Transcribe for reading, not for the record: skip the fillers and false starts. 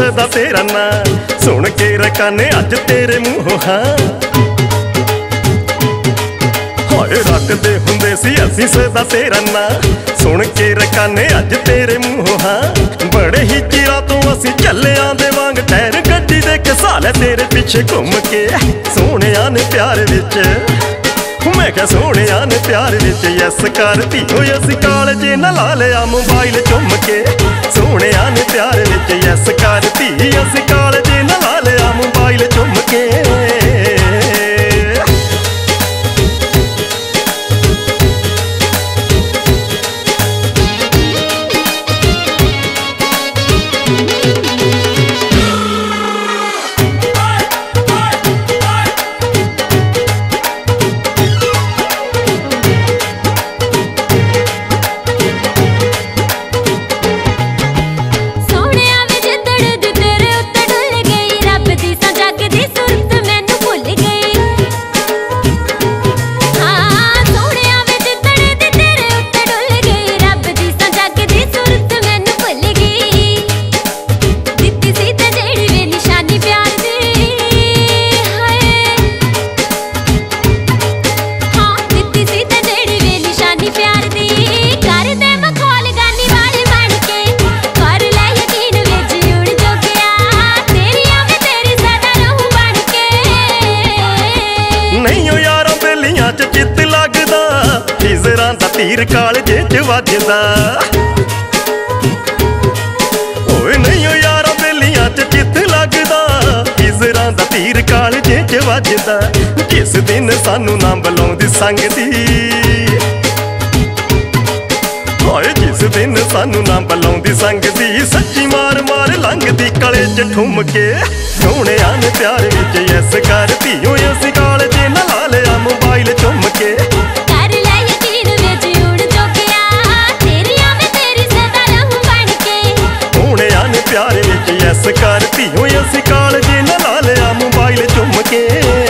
सदा तेरा ना, सुन के रकाने अज तेरे मूंहों हाँ। हाय रटदे हुंदे सी असीं सदा तेरा ना, सुन के रकाने अज तेरे मूंहों हाँ। बड़े ही चिरा तो असीं चले आंदे वांग टैर गड्डी दे के साले तेरे पिछे घूम के। सोहणिया ने प्यार विच मैं क्या सोहणिया ने प्यार विच यस करती हो, असीं कालजे न ला लिया मोबाइल चुम के। सोहणिया ने प्यार विच यस करती, असीं कालजे न ला लिया मोबाइल चुम के। तीर कालजे च वजदा ओए नहीं ओ यारा बेलियां च चित लगदा, हिजरां दा तीर कालजे च वजदा। जिस दिन सानू ना बुलाउंदी संगदी, हाय जिस दिन सानू ना बुलाउंदी संगदी, सच्ची मार मार लंघदी कले च ठुम के। सोहणिया ने प्यार विच यस करती हो, असीं कालजे न ला लिया मोबाइल चुम के। प्यार विच यस करती हो, असीं कालजे न ला लिया मोबाइल चुम के।